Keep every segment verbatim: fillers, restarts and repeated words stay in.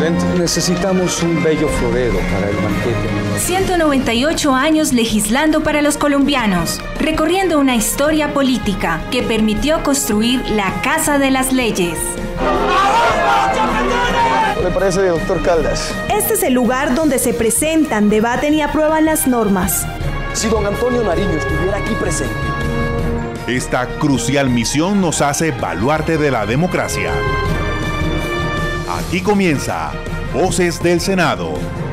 presidente. Necesitamos un bello florero para el banquete. ciento noventa y ocho años legislando para los colombianos, recorriendo una historia política que permitió construir la Casa de las Leyes. ¿Qué le parece, doctor Caldas? Este es el lugar donde se presentan, debaten y aprueban las normas. Si don Antonio Nariño estuviera aquí presente. Esta crucial misión nos hace baluarte de la democracia. Aquí comienza Voces del Senado.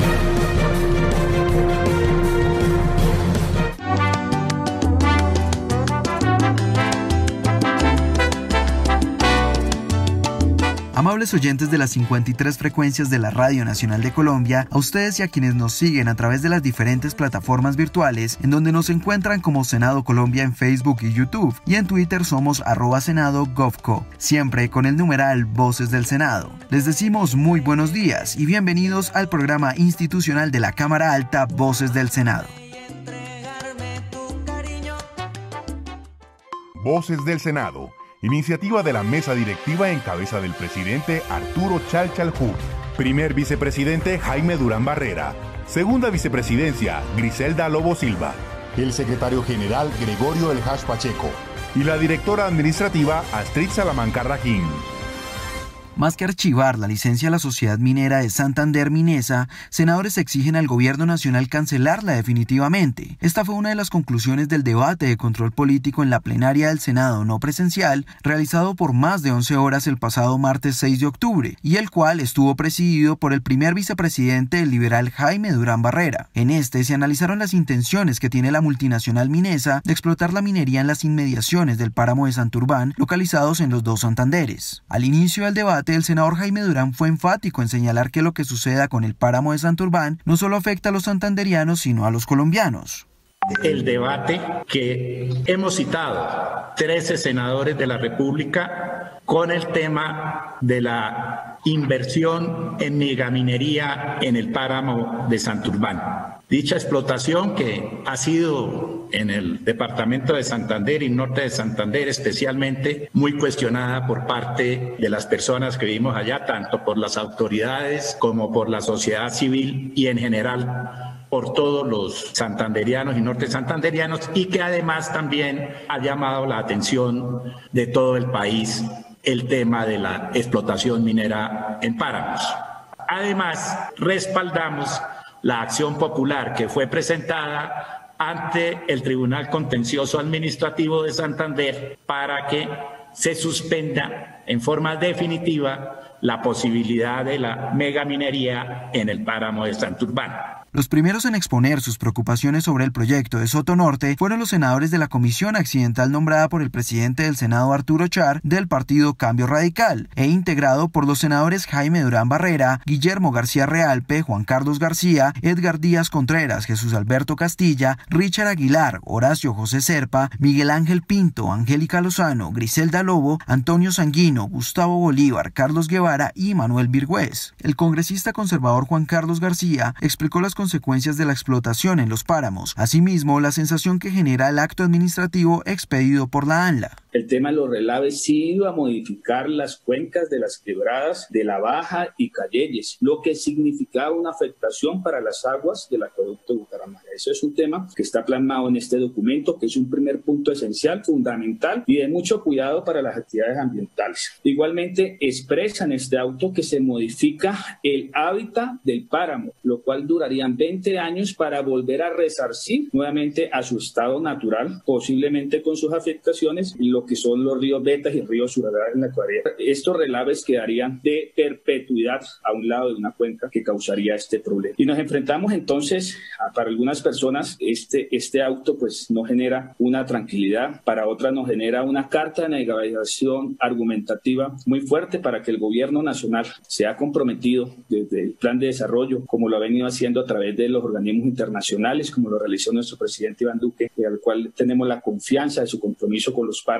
Amables oyentes de las cincuenta y tres frecuencias de la Radio Nacional de Colombia, a ustedes y a quienes nos siguen a través de las diferentes plataformas virtuales en donde nos encuentran como Senado Colombia en Facebook y YouTube, y en Twitter somos arroba Senado Govco, siempre con el numeral Voces del Senado. Les decimos muy buenos días y bienvenidos al programa institucional de la Cámara Alta Voces del Senado. Voces del Senado. Iniciativa de la mesa directiva en cabeza del presidente Arturo Chalchaljú, primer vicepresidente Jaime Durán Barrera, segunda vicepresidencia Griselda Lobo Silva, el secretario general Gregorio El Hash Pacheco y la directora administrativa Astrid Salamanca Rajín. Más que archivar la licencia a la Sociedad Minera de Santander Minesa, senadores exigen al gobierno nacional cancelarla definitivamente. Esta fue una de las conclusiones del debate de control político en la plenaria del Senado no presencial, realizado por más de once horas el pasado martes seis de octubre, y el cual estuvo presidido por el primer vicepresidente del liberal Jaime Durán Barrera. En este se analizaron las intenciones que tiene la multinacional Minesa de explotar la minería en las inmediaciones del páramo de Santurbán, localizados en los dos Santanderes. Al inicio del debate, el senador Jaime Durán fue enfático en señalar que lo que suceda con el páramo de Santurbán no solo afecta a los santanderianos, sino a los colombianos. El debate que hemos citado trece senadores de la República con el tema de la inversión en megaminería en el páramo de Santurbán. Dicha explotación, que ha sido en el departamento de Santander y norte de Santander especialmente muy cuestionada por parte de las personas que vivimos allá, tanto por las autoridades como por la sociedad civil y en general por todos los santanderianos y norte santanderianos, y que además también ha llamado la atención de todo el país el tema de la explotación minera en páramos. Además, respaldamos la acción popular que fue presentada ante el Tribunal Contencioso Administrativo de Santander para que se suspenda en forma definitiva la posibilidad de la megaminería en el páramo de Santurbán. Los primeros en exponer sus preocupaciones sobre el proyecto de Soto Norte fueron los senadores de la comisión accidental nombrada por el presidente del Senado Arturo Char del partido Cambio Radical e integrado por los senadores Jaime Durán Barrera, Guillermo García Realpe, Juan Carlos García, Edgar Díaz Contreras, Jesús Alberto Castilla, Richard Aguilar, Horacio José Serpa, Miguel Ángel Pinto, Angélica Lozano, Griselda Lobo, Antonio Sanguino, Gustavo Bolívar, Carlos Guevara y Manuel Virgüez. El congresista conservador Juan Carlos García explicó las consecuencias de la explotación en los páramos, asimismo la sensación que genera el acto administrativo expedido por la ANLA. El tema de los relaves sí iba a modificar las cuencas de las quebradas de La Baja y Calleyes, lo que significaba una afectación para las aguas del acueducto de Bucaramanga. Eso es un tema que está plasmado en este documento, que es un primer punto esencial, fundamental y de mucho cuidado para las actividades ambientales. Igualmente expresa en este auto que se modifica el hábitat del páramo, lo cual durarían veinte años para volver a resarcir nuevamente a su estado natural, posiblemente con sus afectaciones, y lo que son los ríos Betas y ríos Urabá en la actualidad. Estos relaves quedarían de perpetuidad a un lado de una cuenca que causaría este problema. Y nos enfrentamos entonces, a, para algunas personas, este, este auto pues no genera una tranquilidad, para otras nos genera una carta de navegación argumentativa muy fuerte para que el gobierno nacional se ha comprometido desde el plan de desarrollo, como lo ha venido haciendo a través de los organismos internacionales, como lo realizó nuestro presidente Iván Duque, al cual tenemos la confianza de su compromiso con los páramos,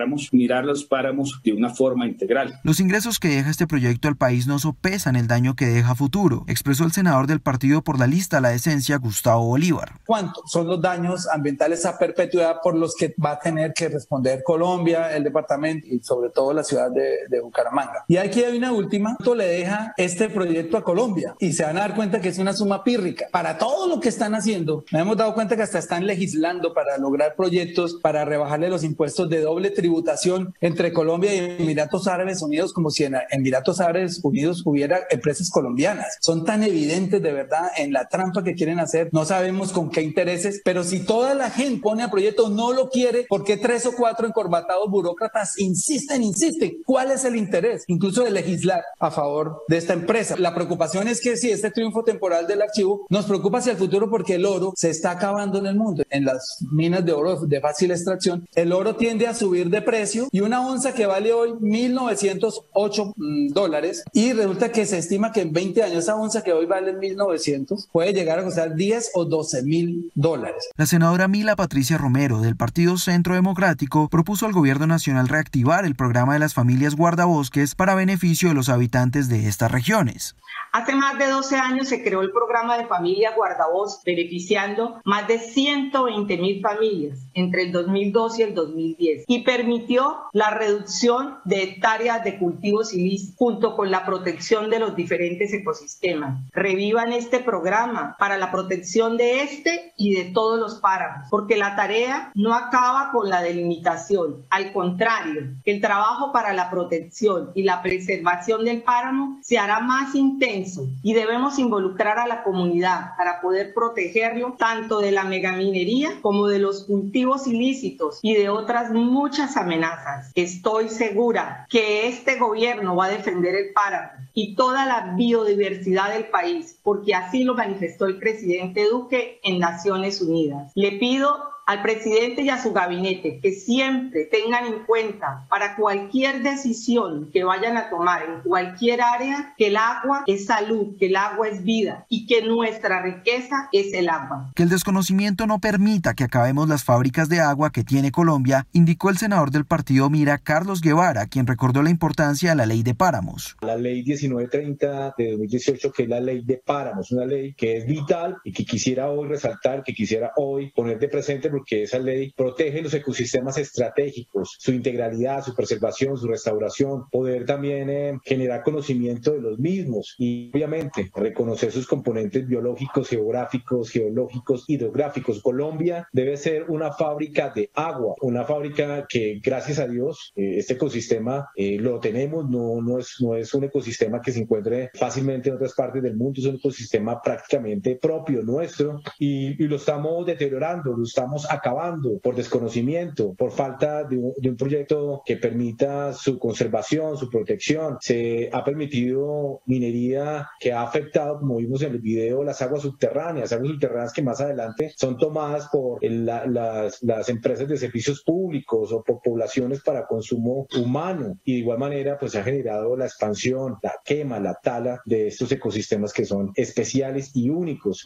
deberíamos mirar los páramos de una forma integral. Los ingresos que deja este proyecto al país no sopesan el daño que deja a futuro, expresó el senador del Partido por la Lista La Decencia, Gustavo Bolívar. ¿Cuántos son los daños ambientales a perpetuidad por los que va a tener que responder Colombia, el departamento y sobre todo la ciudad de, de Bucaramanga? Y aquí hay una última, ¿cuánto le deja este proyecto a Colombia? Y se van a dar cuenta que es una suma pírrica. Para todo lo que están haciendo, nos hemos dado cuenta que hasta están legislando para lograr proyectos para rebajarle los impuestos de doble tributación entre Colombia y Emiratos Árabes Unidos, como si en Emiratos Árabes Unidos hubiera empresas colombianas. Son tan evidentes de verdad en la trampa que quieren hacer, no sabemos con qué intereses, pero si toda la gente pone a proyecto no lo quiere, ¿por qué tres o cuatro encorbatados burócratas insisten, insisten? ¿Cuál es el interés? Incluso de legislar a favor de esta empresa. La preocupación es que si este triunfo temporal del archivo nos preocupa hacia el futuro porque el oro se está acabando en el mundo. En las minas de oro de fácil extracción, el oro tiende a subir de precio y una onza que vale hoy mil novecientos ocho mmm, dólares y resulta que se estima que en veinte años esa onza que hoy vale mil novecientos puede llegar a costar diez o doce mil dólares. La senadora Mila Patricia Romero del Partido Centro Democrático propuso al gobierno nacional reactivar el programa de las familias guardabosques para beneficio de los habitantes de estas regiones. Hace más de doce años se creó el programa de familias guardabosques, beneficiando más de ciento veinte mil familias entre el dos mil dos y el dos mil diez y permitió la reducción de hectáreas de cultivos ilícitos junto con la protección de los diferentes ecosistemas. Revivan este programa para la protección de este y de todos los páramos, porque la tarea no acaba con la delimitación. Al contrario, el trabajo para la protección y la preservación del páramo se hará más intenso y debemos involucrar a la comunidad para poder protegerlo tanto de la megaminería como de los cultivos ilícitos y de otras muchas amenazas. Estoy segura que este gobierno va a defender el páramo y toda la biodiversidad del país, porque así lo manifestó el presidente Duque en Naciones Unidas. Le pido al presidente y a su gabinete que siempre tengan en cuenta para cualquier decisión que vayan a tomar en cualquier área que el agua es salud, que el agua es vida y que nuestra riqueza es el agua. Que el desconocimiento no permita que acabemos las fábricas de agua que tiene Colombia, indicó el senador del partido Mira, Carlos Guevara, quien recordó la importancia de la ley de páramos. La ley diecinueve treinta de dos mil dieciocho, que es la ley de páramos, una ley que es vital y que quisiera hoy resaltar, que quisiera hoy poner de presente, porque esa ley protege los ecosistemas estratégicos, su integralidad, su preservación, su restauración, poder también eh, generar conocimiento de los mismos y obviamente reconocer sus componentes biológicos, geográficos, geológicos, hidrográficos. Colombia debe ser una fábrica de agua, una fábrica que gracias a Dios eh, este ecosistema eh, lo tenemos, no, no, es, no es un ecosistema que se encuentre fácilmente en otras partes del mundo, es un ecosistema prácticamente propio nuestro y, y lo estamos deteriorando, lo estamos acabando por desconocimiento, por falta de un, de un proyecto que permita su conservación, su protección. Se ha permitido minería que ha afectado, como vimos en el video, las aguas subterráneas, aguas subterráneas que más adelante son tomadas por el, la, las, las empresas de servicios públicos o por poblaciones para consumo humano y de igual manera pues ha generado la expansión, la quema, la tala de estos ecosistemas que son especiales y únicos.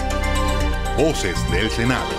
Voces del Senado.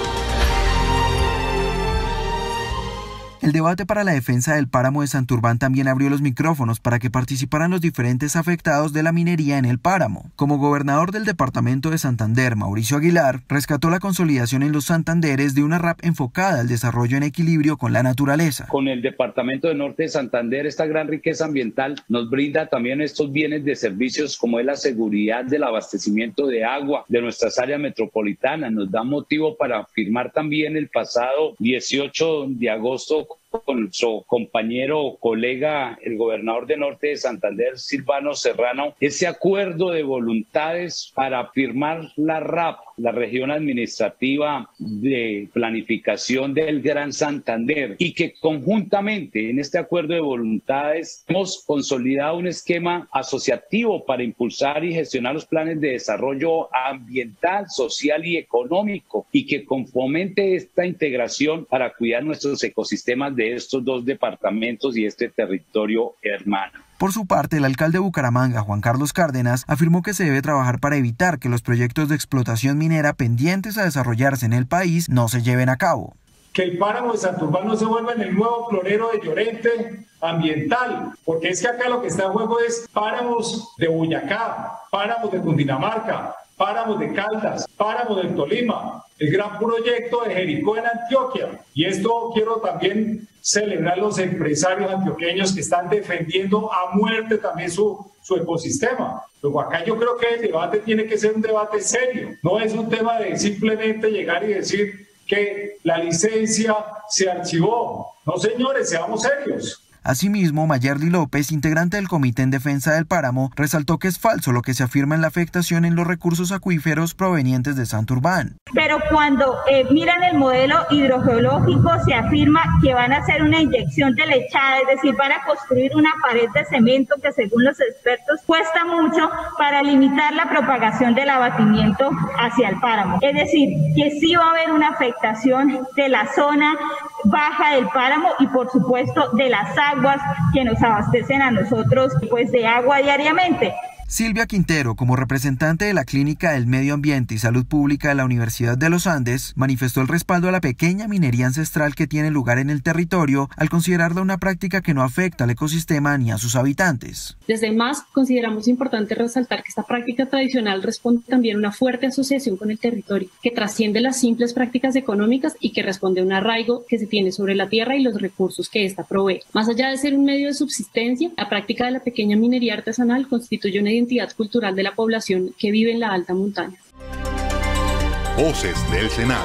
El debate para la defensa del páramo de Santurbán también abrió los micrófonos para que participaran los diferentes afectados de la minería en el páramo. Como gobernador del departamento de Santander, Mauricio Aguilar, rescató la consolidación en los Santanderes de una R A P enfocada al desarrollo en equilibrio con la naturaleza. Con el departamento de Norte de Santander, esta gran riqueza ambiental nos brinda también estos bienes de servicios como es la seguridad del abastecimiento de agua de nuestras áreas metropolitanas. Nos da motivo para firmar también el pasado dieciocho de agosto con su compañero, colega, el gobernador de Norte de Santander, Silvano Serrano, ese acuerdo de voluntades para firmar la R A P, la región administrativa de planificación del Gran Santander, y que conjuntamente en este acuerdo de voluntades hemos consolidado un esquema asociativo para impulsar y gestionar los planes de desarrollo ambiental, social y económico, y que fomente esta integración para cuidar nuestros ecosistemas de estos dos departamentos y este territorio hermano. Por su parte, el alcalde de Bucaramanga, Juan Carlos Cárdenas, afirmó que se debe trabajar para evitar que los proyectos de explotación minera pendientes a desarrollarse en el país no se lleven a cabo. que el páramo de Santurbán no se vuelva en el nuevo florero de Llorente ambiental, porque es que acá lo que está en juego es páramos de Boyacá, páramos de Cundinamarca, páramos de Caldas, páramos del Tolima, el gran proyecto de Jericó en Antioquia. Y esto quiero también celebrar a los empresarios antioqueños que están defendiendo a muerte también su, su ecosistema. Luego acá yo creo que el debate tiene que ser un debate serio, no es un tema de simplemente llegar y decir que la licencia se archivó. No, señores, seamos serios. Asimismo, Mayerly López, integrante del Comité en Defensa del Páramo, resaltó que es falso lo que se afirma en la afectación en los recursos acuíferos provenientes de Santurbán. Pero cuando eh, miran el modelo hidrogeológico, se afirma que van a hacer una inyección de lechada, es decir, van a construir una pared de cemento que según los expertos cuesta mucho para limitar la propagación del abatimiento hacia el páramo. Es decir, que sí va a haber una afectación de la zona baja del páramo y por supuesto de las aguas que nos abastecen a nosotros pues de agua diariamente. Silvia Quintero, como representante de la Clínica del Medio Ambiente y Salud Pública de la Universidad de los Andes, manifestó el respaldo a la pequeña minería ancestral que tiene lugar en el territorio al considerarla una práctica que no afecta al ecosistema ni a sus habitantes. Desde el M A S consideramos importante resaltar que esta práctica tradicional responde también a una fuerte asociación con el territorio, que trasciende las simples prácticas económicas y que responde a un arraigo que se tiene sobre la tierra y los recursos que ésta provee. Más allá de ser un medio de subsistencia, la práctica de la pequeña minería artesanal constituye una identidad cultural de la población que vive en la alta montaña. Voces del Senado.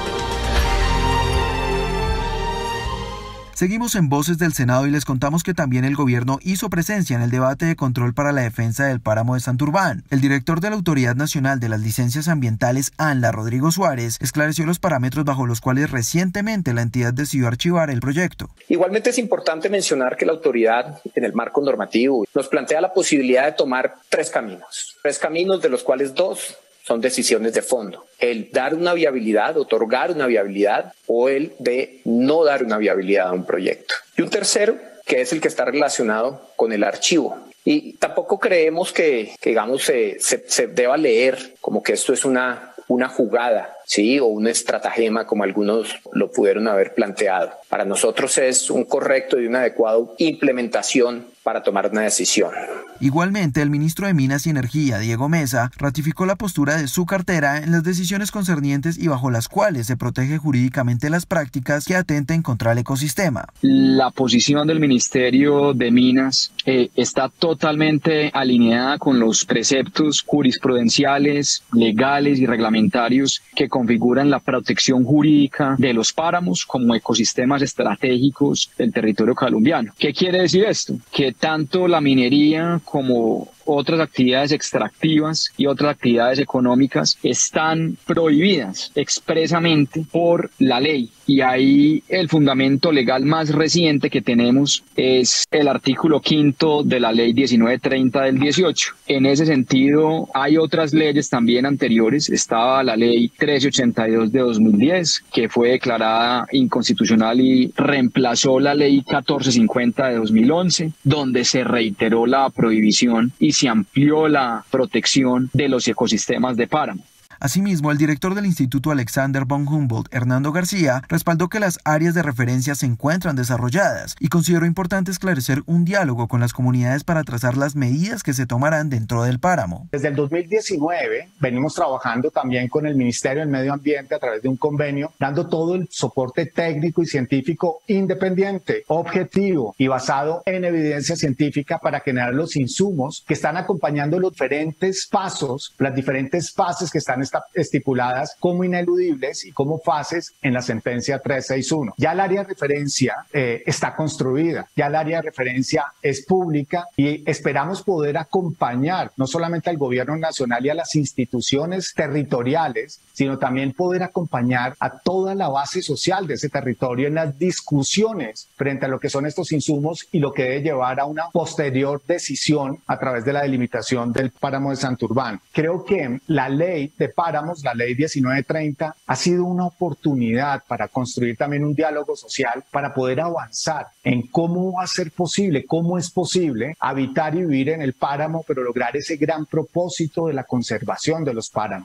Seguimos en Voces del Senado y les contamos que también el gobierno hizo presencia en el debate de control para la defensa del páramo de Santurbán. El director de la Autoridad Nacional de las Licencias Ambientales, ANLA, Rodrigo Suárez, esclareció los parámetros bajo los cuales recientemente la entidad decidió archivar el proyecto. Igualmente es importante mencionar que la autoridad, en el marco normativo, nos plantea la posibilidad de tomar tres caminos. Tres caminos de los cuales dos son decisiones de fondo. El dar una viabilidad, otorgar una viabilidad, o el de no dar una viabilidad a un proyecto. Y un tercero, que es el que está relacionado con el archivo. Y tampoco creemos que, que digamos, se, se, se deba leer como que esto es una, una jugada, ¿sí? O un estratagema, como algunos lo pudieron haber planteado. Para nosotros es un correcto y una adecuada implementación para tomar una decisión. Igualmente, el ministro de Minas y Energía, Diego Mesa, ratificó la postura de su cartera en las decisiones concernientes y bajo las cuales se protege jurídicamente las prácticas que atenten contra el ecosistema. La posición del Ministerio de Minas eh, está totalmente alineada con los preceptos jurisprudenciales, legales y reglamentarios que configuran la protección jurídica de los páramos como ecosistemas estratégicos del territorio colombiano. ¿Qué quiere decir esto? Que tanto la minería como otras actividades extractivas y otras actividades económicas están prohibidas expresamente por la ley. Y ahí el fundamento legal más reciente que tenemos es el artículo quinto de la ley diecinueve treinta del dieciocho. En ese sentido, hay otras leyes también anteriores. Estaba la ley trece ochenta y dos de dos mil diez, que fue declarada inconstitucional y reemplazó la ley catorce cincuenta de dos mil once, donde se reiteró la prohibición y se amplió la protección de los ecosistemas de páramo. Asimismo, el director del Instituto Alexander von Humboldt, Hernando García, respaldó que las áreas de referencia se encuentran desarrolladas y consideró importante esclarecer un diálogo con las comunidades para trazar las medidas que se tomarán dentro del páramo. Desde el dos mil diecinueve venimos trabajando también con el Ministerio del Medio Ambiente a través de un convenio, dando todo el soporte técnico y científico independiente, objetivo y basado en evidencia científica para generar los insumos que están acompañando los diferentes pasos, las diferentes fases que están estipuladas como ineludibles y como fases en la sentencia trescientos sesenta y uno. Ya el área de referencia eh, está construida, ya el área de referencia es pública y esperamos poder acompañar no solamente al gobierno nacional y a las instituciones territoriales, sino también poder acompañar a toda la base social de ese territorio en las discusiones frente a lo que son estos insumos y lo que debe llevar a una posterior decisión a través de la delimitación del páramo de Santurbán. Creo que la ley de páramos, la ley diecinueve treinta, ha sido una oportunidad para construir también un diálogo social para poder avanzar en cómo va a ser posible, cómo es posible habitar y vivir en el páramo, pero lograr ese gran propósito de la conservación de los páramos.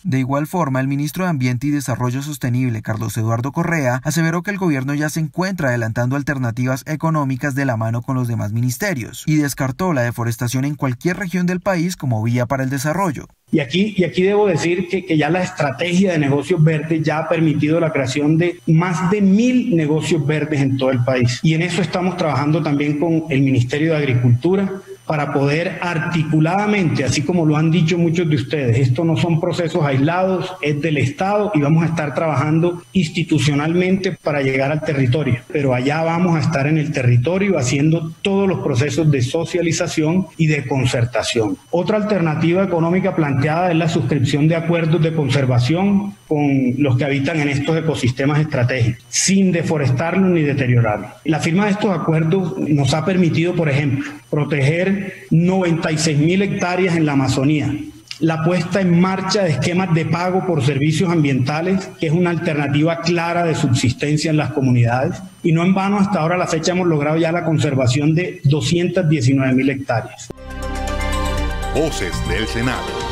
De igual forma, el ministro de Ambiente y Desarrollo Sostenible, Carlos Eduardo Correa, aseveró que el gobierno ya se encuentra adelantando alternativas económicas de la mano con los demás ministerios y descartó la deforestación en cualquier región del país como vía para el desarrollo. Y aquí, y aquí debo decir que, que ya la estrategia de negocios verdes ya ha permitido la creación de más de mil negocios verdes en todo el país. Y en eso estamos trabajando también con el Ministerio de Agricultura, para poder articuladamente, así como lo han dicho muchos de ustedes, esto no son procesos aislados, es del Estado y vamos a estar trabajando institucionalmente para llegar al territorio. Pero allá vamos a estar en el territorio haciendo todos los procesos de socialización y de concertación. Otra alternativa económica planteada es la suscripción de acuerdos de conservación con los que habitan en estos ecosistemas estratégicos, sin deforestarlos ni deteriorarlos. La firma de estos acuerdos nos ha permitido, por ejemplo, proteger noventa y seis mil hectáreas en la Amazonía, la puesta en marcha de esquemas de pago por servicios ambientales, que es una alternativa clara de subsistencia en las comunidades, y no en vano hasta ahora a la fecha hemos logrado ya la conservación de doscientas diecinueve mil hectáreas. Voces del Senado.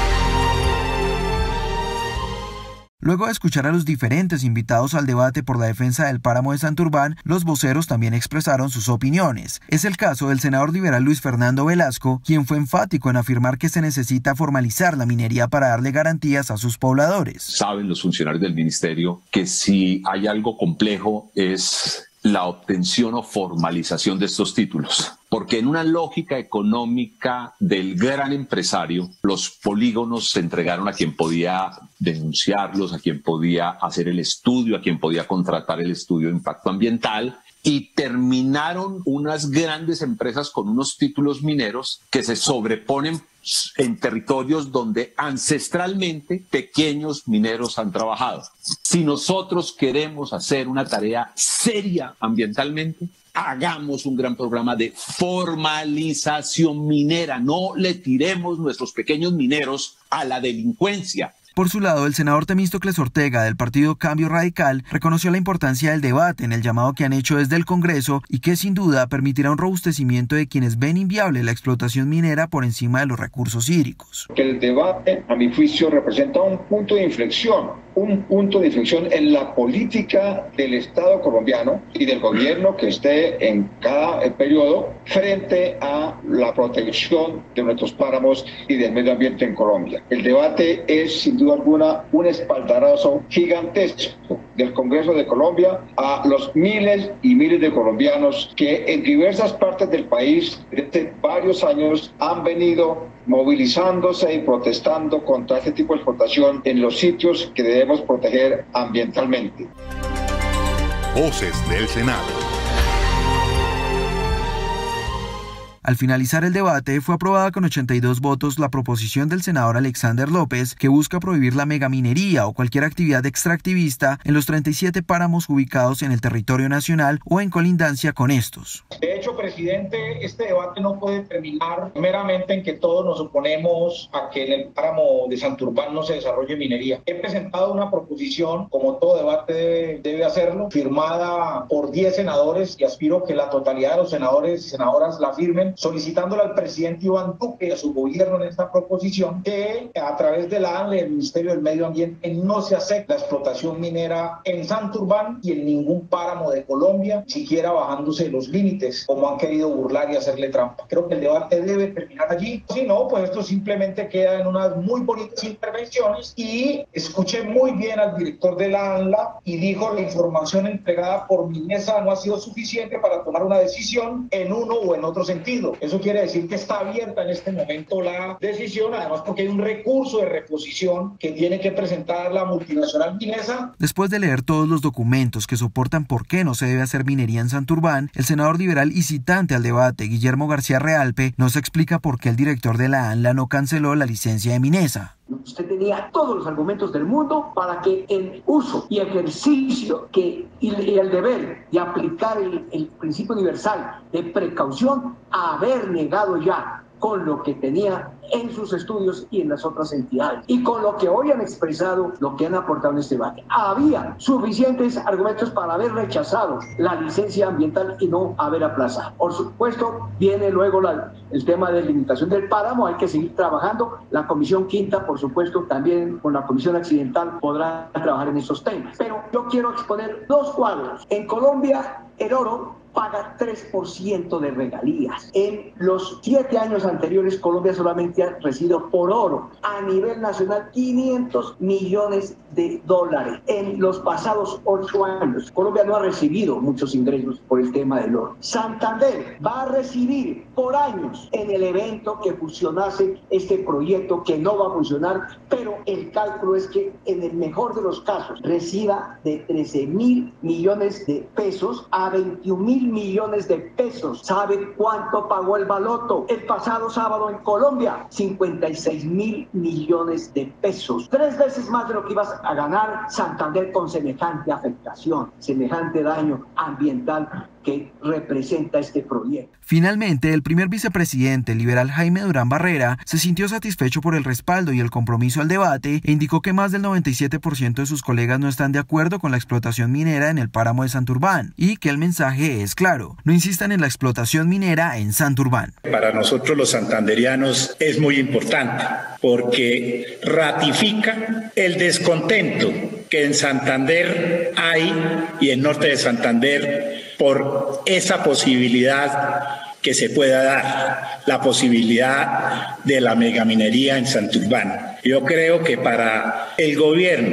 Luego de escuchar a los diferentes invitados al debate por la defensa del páramo de Santurbán, los voceros también expresaron sus opiniones. Es el caso del senador liberal Luis Fernando Velasco, quien fue enfático en afirmar que se necesita formalizar la minería para darle garantías a sus pobladores. Saben los funcionarios del ministerio que si hay algo complejo es la obtención o formalización de estos títulos. Porque en una lógica económica del gran empresario, los polígonos se entregaron a quien podía denunciarlos, a quien podía hacer el estudio, a quien podía contratar el estudio de impacto ambiental, y terminaron unas grandes empresas con unos títulos mineros que se sobreponen en territorios donde ancestralmente pequeños mineros han trabajado. Si nosotros queremos hacer una tarea seria ambientalmente, hagamos un gran programa de formalización minera. No le tiremos nuestros pequeños mineros a la delincuencia. Por su lado, el senador Temístocles Ortega, del partido Cambio Radical, reconoció la importancia del debate en el llamado que han hecho desde el Congreso y que sin duda permitirá un robustecimiento de quienes ven inviable la explotación minera por encima de los recursos hídricos. El debate, a mi juicio, representa un punto de inflexión, un punto de inflexión en la política del Estado colombiano y del gobierno que esté en cada periodo frente a la protección de nuestros páramos y del medio ambiente en Colombia. El debate es, sin duda alguna, un espaldarazo gigantesco del Congreso de Colombia a los miles y miles de colombianos que en diversas partes del país desde varios años han venido movilizándose y protestando contra este tipo de explotación en los sitios que debemos proteger ambientalmente. Voces del Senado. Al finalizar el debate, fue aprobada con ochenta y dos votos la proposición del senador Alexander López, que busca prohibir la megaminería o cualquier actividad extractivista en los treinta y siete páramos ubicados en el territorio nacional o en colindancia con estos. De hecho, presidente, este debate no puede terminar meramente en que todos nos oponemos a que en el páramo de Santurbán no se desarrolle minería. He presentado una proposición, como todo debate debe, debe hacerlo, firmada por diez senadores y aspiro que la totalidad de los senadores y senadoras la firmen, solicitándole al presidente Iván Duque y a su gobierno en esta proposición que a través de la ANLA y el Ministerio del Medio Ambiente no se acepte la explotación minera en Santurbán y en ningún páramo de Colombia, siquiera bajándose los límites, como han querido burlar y hacerle trampa. Creo que el debate debe terminar allí. Si no, pues esto simplemente queda en unas muy bonitas intervenciones. Y escuché muy bien al director de la ANLA y dijo: la información entregada por mi mesa no ha sido suficiente para tomar una decisión en uno o en otro sentido. Eso quiere decir que está abierta en este momento la decisión, además porque hay un recurso de reposición que tiene que presentar la multinacional Minesa. Después de leer todos los documentos que soportan por qué no se debe hacer minería en Santurbán, el senador liberal y citante al debate, Guillermo García Realpe, nos explica por qué el director de la ANLA no canceló la licencia de Minesa. Usted tenía todos los argumentos del mundo para que el uso y ejercicio que, y el deber de aplicar el, el principio universal de precaución, haber negado ya con lo que tenía en sus estudios y en las otras entidades, y con lo que hoy han expresado, lo que han aportado en este debate. Había suficientes argumentos para haber rechazado la licencia ambiental y no haber aplazado. Por supuesto, viene luego la, el tema de limitación del páramo, hay que seguir trabajando. La Comisión Quinta, por supuesto, también con la Comisión Accidental podrá trabajar en esos temas. Pero yo quiero exponer dos cuadros. En Colombia, el oro paga tres por ciento de regalías. En los siete años anteriores, Colombia solamente ha recibido por oro a nivel nacional quinientos millones de dólares. En los pasados ocho años, Colombia no ha recibido muchos ingresos por el tema del oro. Santander va a recibir por años en el evento que fusionase este proyecto, que no va a funcionar, pero el cálculo es que en el mejor de los casos reciba de trece mil millones de pesos a veintiún mil millones de pesos. ¿Sabe cuánto pagó el baloto el pasado sábado en Colombia? cincuenta y seis mil millones de pesos. Tres veces más de lo que ibas a ganar Santander con semejante afectación, semejante daño ambiental que representa este proyecto. Finalmente, el primer vicepresidente liberal Jaime Durán Barrera se sintió satisfecho por el respaldo y el compromiso al debate e indicó que más del noventa y siete por ciento de sus colegas no están de acuerdo con la explotación minera en el páramo de Santurbán y que el mensaje es claro: no insistan en la explotación minera en Santurbán. Para nosotros los santanderianos es muy importante porque ratifica el descontento que en Santander hay y en norte de Santander por esa posibilidad que se pueda dar, la posibilidad de la megaminería en Santurbán. Yo creo que para el gobierno,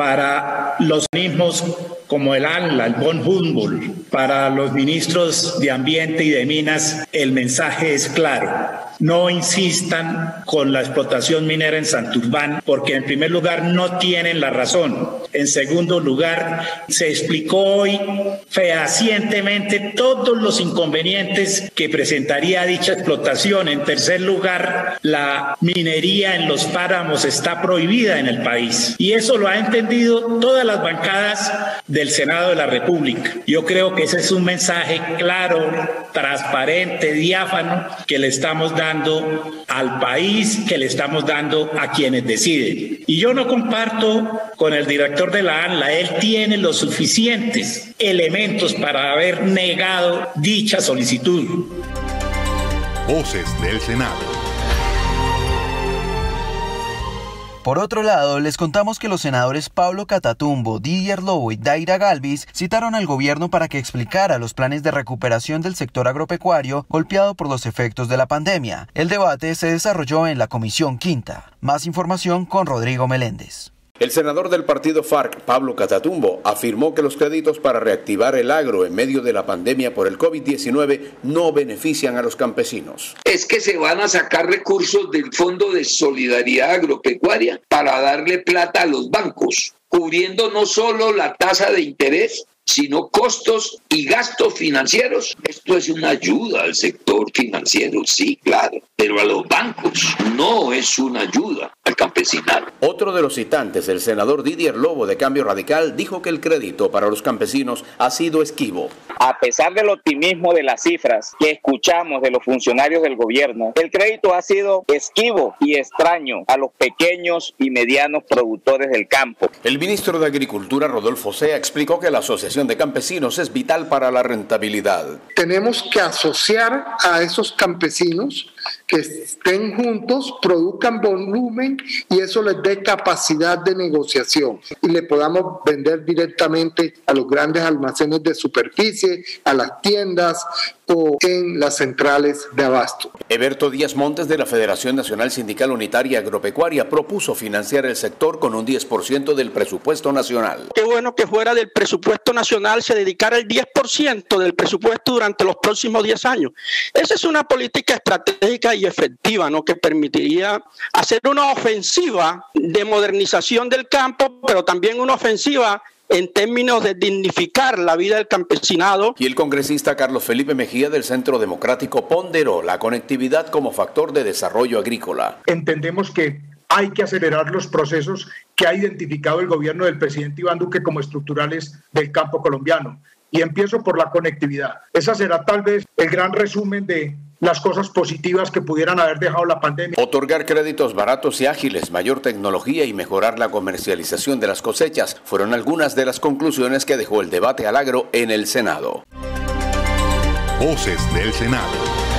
para los mismos como el ANLA, el von Humboldt, para los ministros de Ambiente y de Minas, el mensaje es claro: no insistan con la explotación minera en Santurbán, porque en primer lugar no tienen la razón. En segundo lugar, se explicó hoy fehacientemente todos los inconvenientes que presentaría dicha explotación. En tercer lugar, la minería en los páramos está prohibida en el país. Y eso lo ha entendido todas las bancadas del Senado de la República. Yo creo que ese es un mensaje claro, transparente, diáfano, que le estamos dando al país, que le estamos dando a quienes deciden. Y yo no comparto con el director de la ANLA, él tiene los suficientes elementos para haber negado dicha solicitud. Voces del Senado. Por otro lado, les contamos que los senadores Pablo Catatumbo, Didier Lobo y Daira Galvis citaron al gobierno para que explicara los planes de recuperación del sector agropecuario golpeado por los efectos de la pandemia. El debate se desarrolló en la Comisión Quinta. Más información con Rodrigo Meléndez. El senador del partido FARC, Pablo Catatumbo, afirmó que los créditos para reactivar el agro en medio de la pandemia por el COVID diecinueve no benefician a los campesinos. Es que se van a sacar recursos del Fondo de Solidaridad Agropecuaria para darle plata a los bancos, cubriendo no solo la tasa de interés, sino costos y gastos financieros. Esto es una ayuda al sector financiero, sí, claro, pero a los bancos no es una ayuda al campesinado. Otro de los citantes, el senador Didier Lobo de Cambio Radical, dijo que el crédito para los campesinos ha sido esquivo. A pesar del optimismo de las cifras que escuchamos de los funcionarios del gobierno, el crédito ha sido esquivo y extraño a los pequeños y medianos productores del campo. El ministro de Agricultura, Rodolfo Sea, explicó que la Asociación de Campesinos es vital para la rentabilidad. Tenemos que asociar a esos campesinos que estén juntos, produzcan volumen y eso les dé capacidad de negociación y le podamos vender directamente a los grandes almacenes de superficie, a las tiendas o en las centrales de abasto. Eberto Díaz Montes de la Federación Nacional Sindical Unitaria Agropecuaria propuso financiar el sector con un diez por ciento del presupuesto nacional. Qué bueno que fuera del presupuesto nacional se dedicara el diez por ciento del presupuesto durante los próximos diez años. Esa es una política estratégica y efectiva, ¿no?, que permitiría hacer una ofensiva de modernización del campo, pero también una ofensiva en términos de dignificar la vida del campesinado. Y el congresista Carlos Felipe Mejía del Centro Democrático ponderó la conectividad como factor de desarrollo agrícola. Entendemos que hay que acelerar los procesos que ha identificado el gobierno del presidente Iván Duque como estructurales del campo colombiano. Y empiezo por la conectividad. Esa será tal vez el gran resumen de las cosas positivas que pudieran haber dejado la pandemia. Otorgar créditos baratos y ágiles, mayor tecnología y mejorar la comercialización de las cosechas fueron algunas de las conclusiones que dejó el debate al agro en el Senado. Voces del Senado.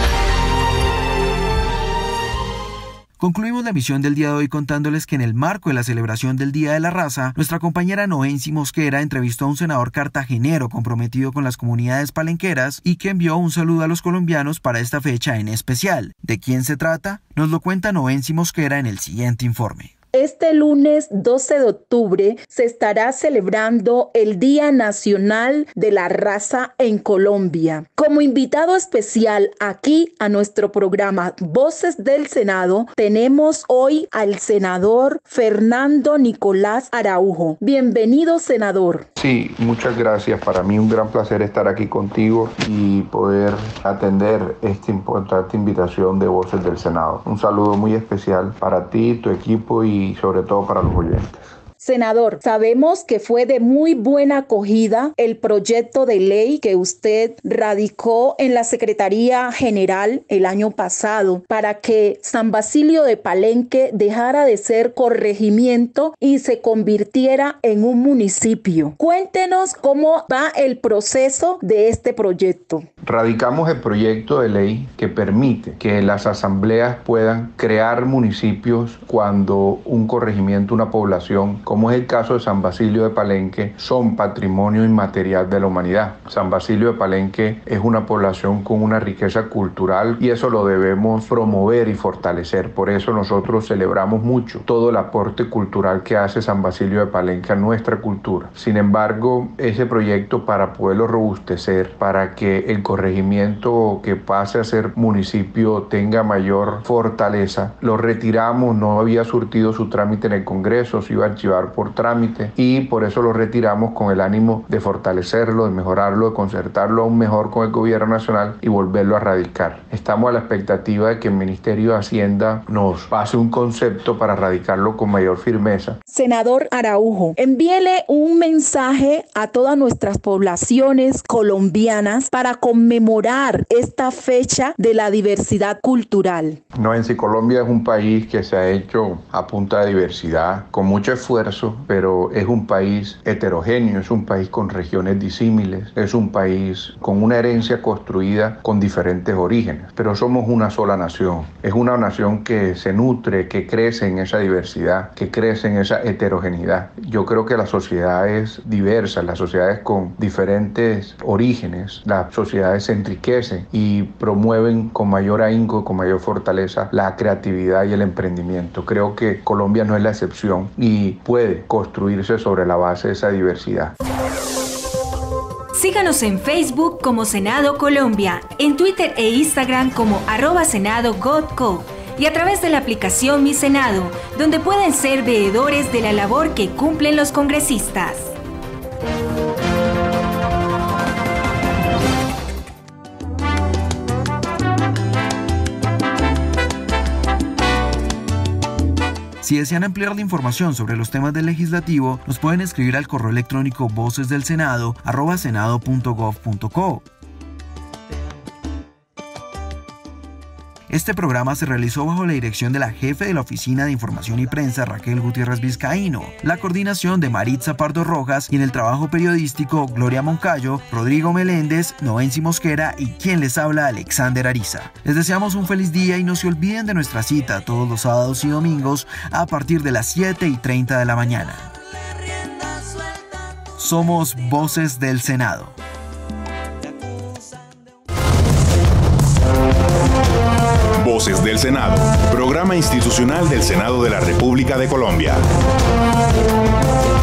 Concluimos la emisión del día de hoy contándoles que en el marco de la celebración del Día de la Raza, nuestra compañera Noensi Mosquera entrevistó a un senador cartagenero comprometido con las comunidades palenqueras y que envió un saludo a los colombianos para esta fecha en especial. ¿De quién se trata? Nos lo cuenta Noensi Mosquera en el siguiente informe. Este lunes doce de octubre se estará celebrando el Día Nacional de la Raza en Colombia. Como invitado especial aquí a nuestro programa Voces del Senado, tenemos hoy al senador Fernando Nicolás Araujo. Bienvenido, senador. Sí, muchas gracias. Para mí un gran placer estar aquí contigo y poder atender esta importante invitación de Voces del Senado. Un saludo muy especial para ti, tu equipo y y sobre todo para los oyentes. Senador, sabemos que fue de muy buena acogida el proyecto de ley que usted radicó en la Secretaría General el año pasado para que San Basilio de Palenque dejara de ser corregimiento y se convirtiera en un municipio. Cuéntenos cómo va el proceso de este proyecto. Radicamos el proyecto de ley que permite que las asambleas puedan crear municipios cuando un corregimiento, una población, como es el caso de San Basilio de Palenque, son patrimonio inmaterial de la humanidad. San Basilio de Palenque es una población con una riqueza cultural y eso lo debemos promover y fortalecer. Por eso nosotros celebramos mucho todo el aporte cultural que hace San Basilio de Palenque a nuestra cultura. Sin embargo, ese proyecto, para poderlo robustecer, para que el corregimiento que pase a ser municipio tenga mayor fortaleza, lo retiramos. No había surtido su trámite en el Congreso, se iba a archivar por trámite y por eso lo retiramos con el ánimo de fortalecerlo, de mejorarlo, de concertarlo aún mejor con el gobierno nacional y volverlo a radicar. Estamos a la expectativa de que el Ministerio de Hacienda nos pase un concepto para radicarlo con mayor firmeza. Senador Araujo, envíele un mensaje a todas nuestras poblaciones colombianas para conmemorar esta fecha de la diversidad cultural. No, en sí, Colombia es un país que se ha hecho a punta de diversidad, con mucho esfuerzo, pero es un país heterogéneo, es un país con regiones disímiles, es un país con una herencia construida con diferentes orígenes, pero somos una sola nación. Es una nación que se nutre, que crece en esa diversidad, que crece en esa heterogeneidad. Yo creo que las sociedades diversas, las sociedades con diferentes orígenes, las sociedades se enriquecen y promueven con mayor ahínco, con mayor fortaleza la creatividad y el emprendimiento. Creo que Colombia no es la excepción y puede construirse sobre la base de esa diversidad. Síganos en Facebook como Senado Colombia, en Twitter e Instagram como arroba Senado Godco y a través de la aplicación Mi Senado, donde pueden ser veedores de la labor que cumplen los congresistas. Si desean ampliar la información sobre los temas del legislativo, nos pueden escribir al correo electrónico vocesdelsenado arroba senado punto gov punto co. Este programa se realizó bajo la dirección de la jefe de la Oficina de Información y Prensa, Raquel Gutiérrez Vizcaíno, la coordinación de Maritza Pardo Rojas y en el trabajo periodístico Gloria Moncayo, Rodrigo Meléndez, Noensi Mosquera y quien les habla, Alexander Ariza. Les deseamos un feliz día y no se olviden de nuestra cita todos los sábados y domingos a partir de las siete y treinta de la mañana. Somos Voces del Senado. Voces del Senado, programa institucional del Senado de la República de Colombia.